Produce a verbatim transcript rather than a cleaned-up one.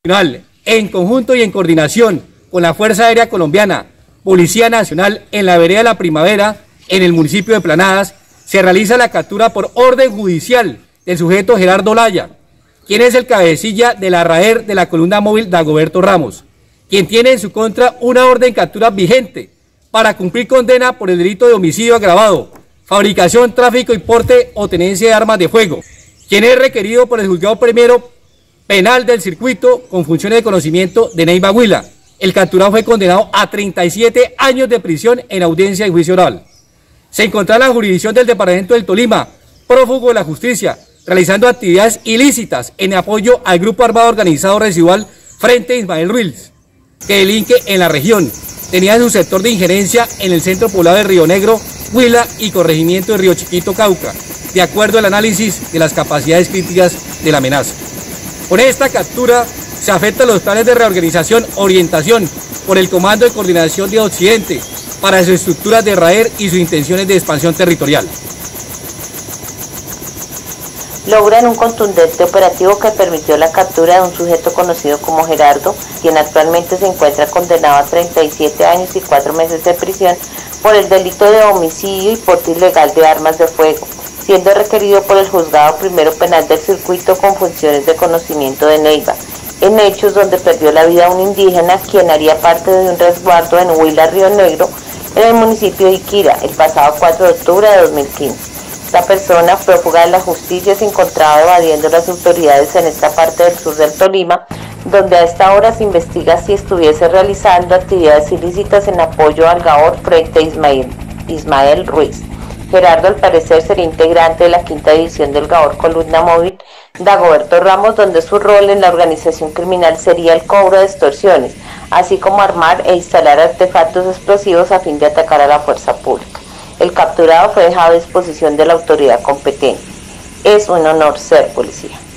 En conjunto y en coordinación con la Fuerza Aérea Colombiana, Policía Nacional, en la vereda La Primavera, en el municipio de Planadas, se realiza la captura por orden judicial del sujeto Gerardo Laya, quien es el cabecilla de la RAER de la columna móvil Dagoberto Ramos, quien tiene en su contra una orden de captura vigente para cumplir condena por el delito de homicidio agravado, fabricación, tráfico y porte o tenencia de armas de fuego, quien es requerido por el juzgado primero penal del circuito con funciones de conocimiento de Neiva, Huila. El capturado fue condenado a treinta y siete años de prisión en audiencia y juicio oral. Se encontraba en la jurisdicción del departamento del Tolima, prófugo de la justicia, realizando actividades ilícitas en apoyo al grupo armado organizado residual Frente Ismael Ruiz, que delinque en la región. Tenía su sector de injerencia en el centro poblado de Río Negro, Huila y corregimiento de Río Chiquito, Cauca, de acuerdo al análisis de las capacidades críticas de la amenaza. Con esta captura se afectan los planes de reorganización, orientación por el Comando de Coordinación de Occidente para sus estructuras de RAER y sus intenciones de expansión territorial. Logran un contundente operativo que permitió la captura de un sujeto conocido como Gerardo, quien actualmente se encuentra condenado a treinta y siete años y cuatro meses de prisión por el delito de homicidio y porte ilegal de armas de fuego, siendo requerido por el juzgado primero penal del circuito con funciones de conocimiento de Neiva, en hechos donde perdió la vida un indígena quien haría parte de un resguardo en Huila, Río Negro, en el municipio de Iquira, el pasado cuatro de octubre de dos mil quince. Esta persona, prófuga de la justicia, se encontraba evadiendo las autoridades en esta parte del sur del Tolima, donde a esta hora se investiga si estuviese realizando actividades ilícitas en apoyo al GAOR Frente Ismael, Ismael Ruiz. Gerardo, al parecer, sería integrante de la quinta división del GAOR Columna Móvil Dagoberto Ramos, donde su rol en la organización criminal sería el cobro de extorsiones, así como armar e instalar artefactos explosivos a fin de atacar a la fuerza pública. El capturado fue dejado a disposición de la autoridad competente. Es un honor ser policía.